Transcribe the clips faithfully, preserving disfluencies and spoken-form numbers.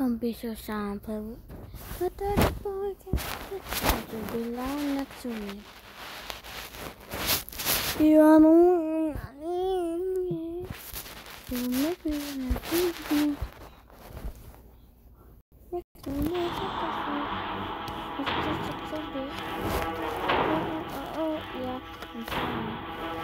Don't be so shy and play with. But that boy can belong next to me. You are the one I need. You make me happy. Next to me, it's just so big. Oh, oh, yeah, I'm sorry.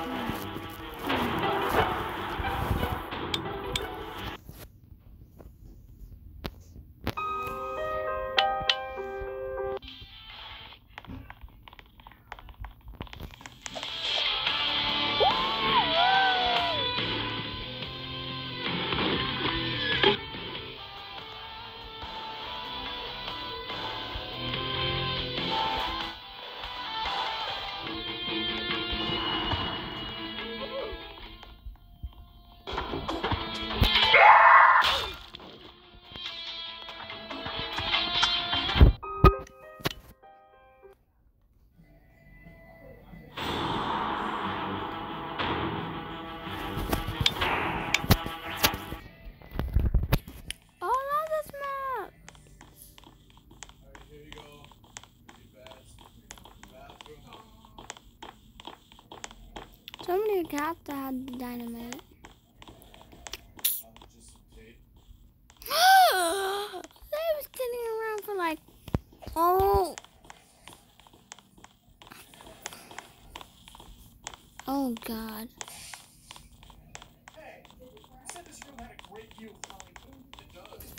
Somebody got that dynamite. They was kidding around for like, oh, oh God. Hey, you said this room had a great view of Hollywood. It does.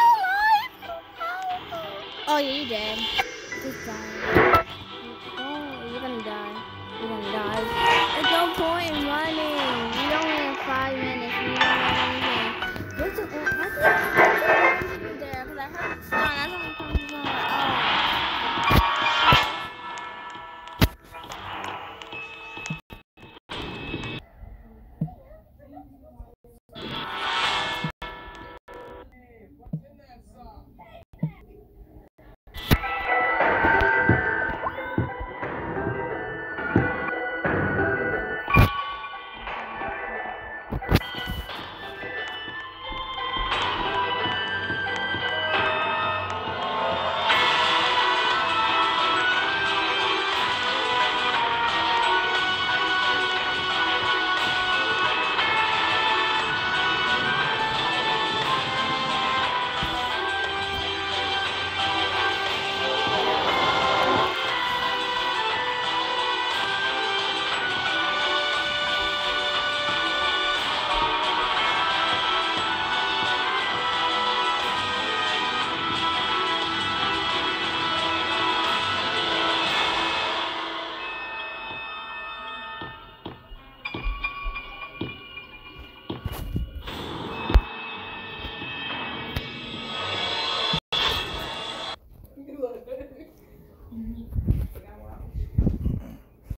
Oh yeah, you did. Just die. Oh. We're gonna die. We're gonna die. There's no point in running. We only have five minutes. We don't have anything. What's the, what's the